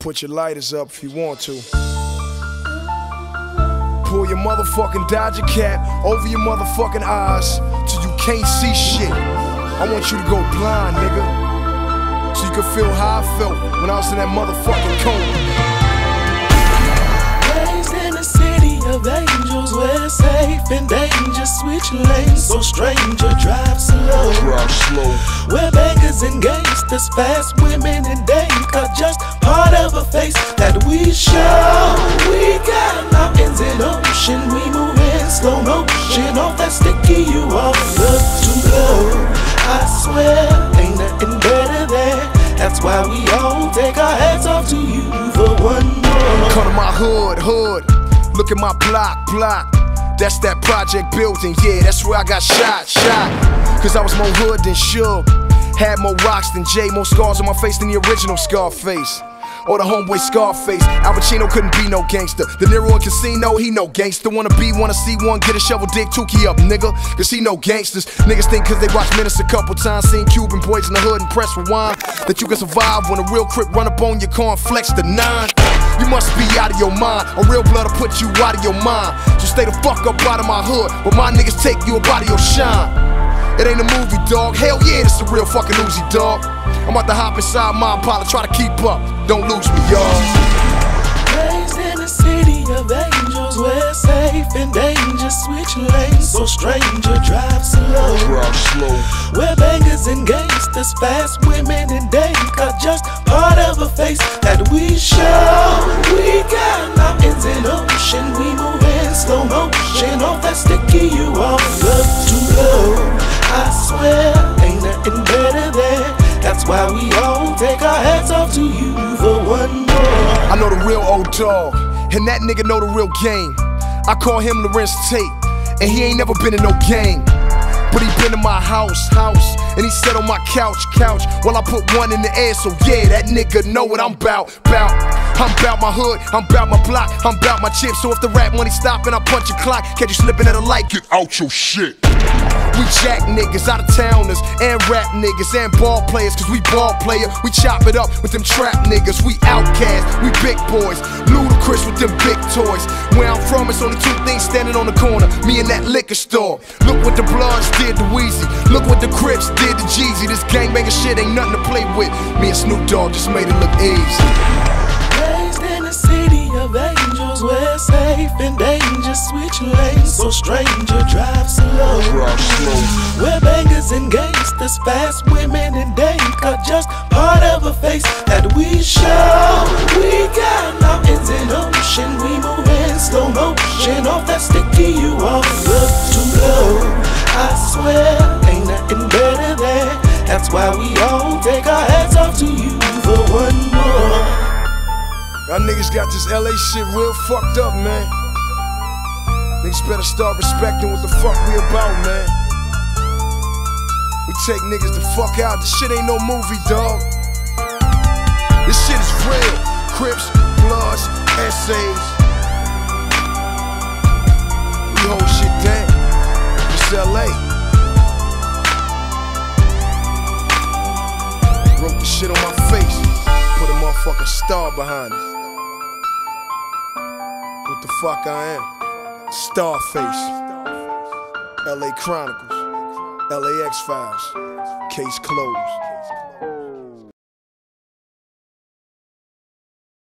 Put your lighters up if you want to. Pull your motherfucking Dodger cap over your motherfucking eyes till you can't see shit. I want you to go blind, nigga, so you can feel how I felt when I was in that motherfucking coma. Raised in a city of angels where safe and danger switch lanes, so stranger drive slow. Where beggars and gangsters, fast women and dames are just part of a face that we show. We got mountains and ocean, we move in slow motion off that sticky you all love to blow. I swear, ain't nothing better there. That's why we all take our hats off to you for one more. Come to my hood, look at my block. That's that project building, yeah, that's where I got shot. Cause I was more hood than Suge, had more rocks than Jay, more scars on my face than the original Scarface. Or the homeboy Scarface. Al Pacino couldn't be no gangster. De Niro in Casino, he no gangster. Wanna see one, get a shovel, dig Tukey up, nigga, cause he no gangsters. Niggas think cause they watch Menace a couple times, seen Cuban boys in the hood and press rewind, that you can survive when a real crip run up on your car and flex the 9. You must be out of your mind. A real blood will put you out of your mind. So stay the fuck up out of my hood, where my niggas take you up out of your shine. It ain't a movie, dog. Hell yeah, this a real fucking Uzi, dog. I'm about to hop inside my Impala, try to keep up. Don't lose me, y'all. Raised in a city of angels where safe and danger switch lanes, so stranger drive slow. Where bangers and gangsters, fast women and dames are just part of a face that we show. We got mountains and ocean, we move in slow motion off that sticky you all love to blow. I swear, ain't nothing better there. That's why we all take our hats off to you for one more. I know the real old dog, and that nigga know the real game. I call him Lorenz Tate, and he ain't never been in no gang. But he been in my house, and he sat on my couch, while I put one in the air, so yeah, that nigga know what I'm bout. I'm bout my hood, I'm bout my block, I'm bout my chips. So if the rap money stop and I punch a clock, catch you slipping at a light, get out your shit. We jack niggas, out of towners, and rap niggas, and ball players, cause we ball player. We chop it up with them trap niggas, we outcasts, we big boys, ludicrous with them big toys. Where I'm from, it's only 2 things standing on the corner, me and that liquor store. Look what the Bloods did to Weezy, look what the Crips did to Jeezy. This gangbanging shit ain't nothing to play with. Me and Snoop Dogg just made it look easy. Raised in a city of angels where safe and danger switch lanes, so stranger drive slow. Where bangers and gangsters, fast women and dames are just part of a face that we show. We got mountains and ocean, we move in slow motion off that sticky you all love to blow. I swear, ain't nothing better there. That's why we all take our hats off to you for one more. Y'all niggas got this LA shit real fucked up, man. Niggas better start respecting what the fuck we about, man. We take niggas the fuck out. This shit ain't no movie, dog. This shit is real. Crips, Bloods, essays. We hold shit down. It's LA. Wrote the shit on my face. Put a motherfucking star behind it. What the fuck I am? Starface, LA Chronicles, LAX Files, case closed.